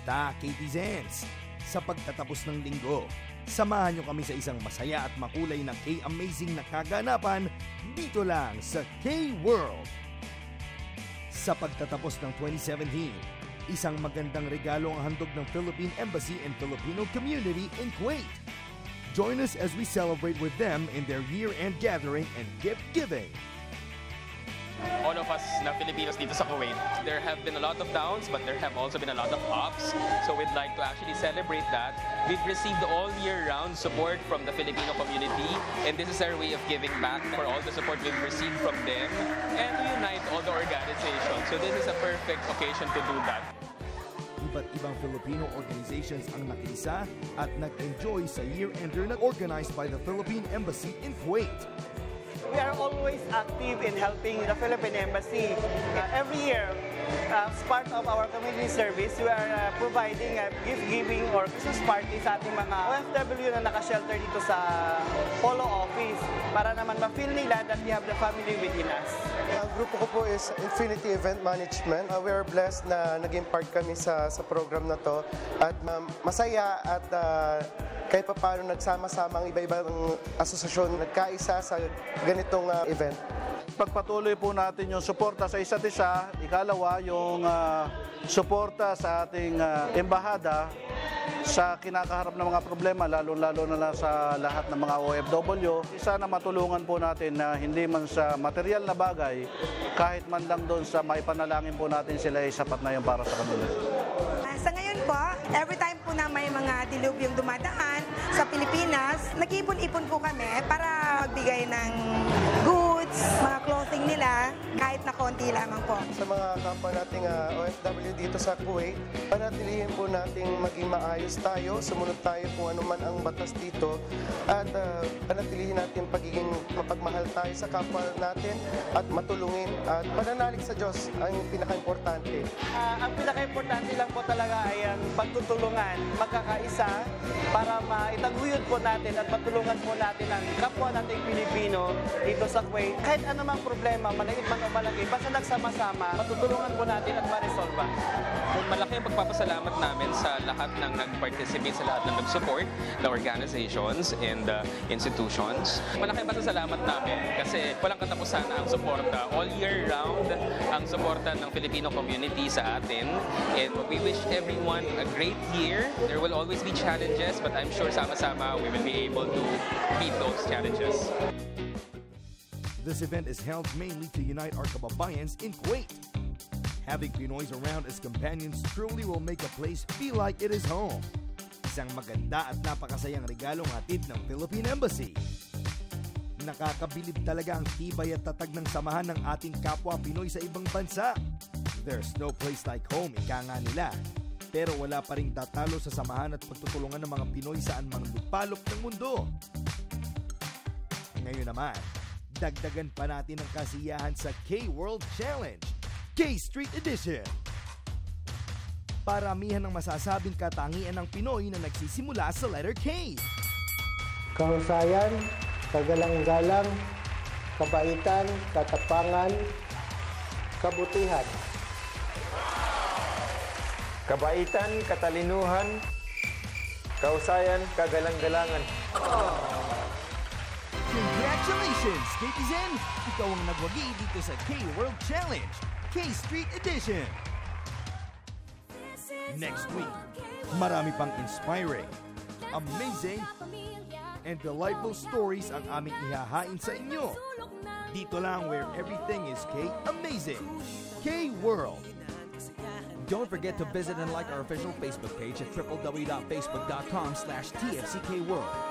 Basta K-Tizens, sa pagtatapos ng linggo, samahan nyo kami sa isang masaya at makulay na K-Amazing na kaganapan dito lang sa K-World. Sa pagtatapos ng 2017, isang magandang regalo ang handog ng Philippine Embassy and Filipino community in Kuwait. Join us as we celebrate with them in their year-end gathering and gift-giving. All of us na Filipinos dito sa Kuwait, there have been a lot of downs but there have also been a lot of ups. So we'd like to actually celebrate that. We've received all year round support from the Filipino community, and this is our way of giving back for all the support we've received from them and to unite all the organizations. So this is a perfect occasion to do that. Iba't ibang Filipino organizations ang nakiisa at nag-enjoy sa year-ender na organized by the Philippine Embassy in Kuwait. We are always active in helping the Philippine Embassy. Every year, as part of our community service, we are providing gift-giving or Christmas party sa ating mga OFW na naka-shelter dito sa Polo Office para naman ma-feel nila that we have the family within us. Ang grupo ko po is Infinity Event Management. We are blessed na naging part kami sa program na to at masaya at kahit pa paano nagsama-sama ang iba-ibang asosasyon nagkaisa sa ganitong event. Pagpatuloy po natin yung suporta sa isa't isa, ikalawa yung suporta sa ating embahada sa kinakaharap ng mga problema, lalo-lalo na sa lahat ng mga OFW. Sana matulungan po natin na hindi man sa material na bagay, kahit man lang doon sa maipanalangin po natin sila ay sapat na yung para sa kanila. Sa ngayon po, every time po na may mga dilubyong dumadaan sa Pilipinas, nag-ipon-ipon po kami para magbigay ng goods, mga clothing nila, kahit na konti lamang po. Sa mga kapwa nating OFW dito sa Kuwait, panatilihin po nating maging maayos tayo, sumunod tayo kung ano man ang batas dito, at panatilihin natin pagiging mapagmahal tayo sa kapwa natin at matulungin at mananalig sa Diyos ang pinaka-importante. Ang pinaka-importante lang po talaga ay ang pagtutulungan, magkakaisa para maitaguyod po natin at matulungan po natin ang kapwa nating Pilipino dito sa Kuwait. Kahit anumang problema, maliit man o malaki, basta nagsama-sama, matutulungan po natin at ma-resolve. Malaki ang pagpapasalamat namin sa lahat ng nag-participate, sa lahat ng nag-support na organizations and institutions. Malaki ang pasasalamat namin kasi walang katapusan ang suporta. All year round ang suporta ng Filipino community sa atin. And we wish everyone a great year. There will always be challenges, but I'm sure sama-sama we will be able to beat those challenges. This event is held mainly to unite our kababayans in Kuwait. Having Pinoys around as companions truly will make a place feel like it is home. Isang maganda at napakasayang regalong hatid ng Philippine Embassy. Nakakabilib talaga ang tibay at tatag ng samahan ng ating kapwa Pinoy sa ibang bansa. There's no place like home, ika nga nila. Pero wala pa ring tatalo sa samahan at pagtutulungan ng mga Pinoy saan mang lupalop ng mundo. Ngayon naman, dagdagan pa natin ang kasiyahan sa K-World Challenge, K-Street Edition. Paramihan ng masasabing katangian ng Pinoy na nagsisimula sa letter K. Kahusayan, kagalang-galang, kabaitan, katapangan, kabutihan. Kabaitan, katalinuhan, kahusayan, kagalang-galangan. Congratulations, K-Tizen! Ikaw ang nagwagi dito sa K-World Challenge, K-Street Edition. Next week, marami pang inspiring, amazing, and delightful stories ang aming ihahain sa inyo. Dito lang where everything is K-Amazing, K-World. Don't forget to visit and like our official Facebook page at www.facebook.com/TFCKWorld.